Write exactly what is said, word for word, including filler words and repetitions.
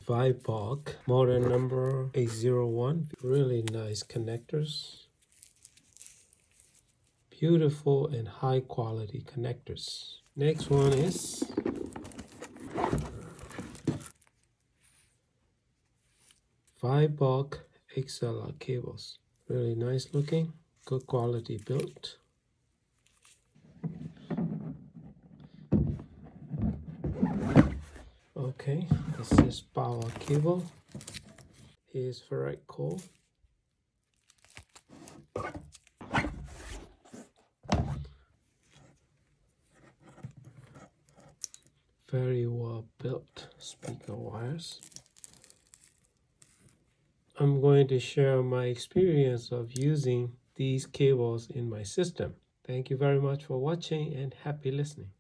Viborg model number eight zero one. Really nice connectors. Beautiful and high quality connectors. Next one is Viborg X L R cables. Really nice looking, good quality built. Okay, this is power cable. Here's ferrite core. Very well built speaker wires. I'm going to share my experience of using these cables in my system. Thank you very much for watching and happy listening.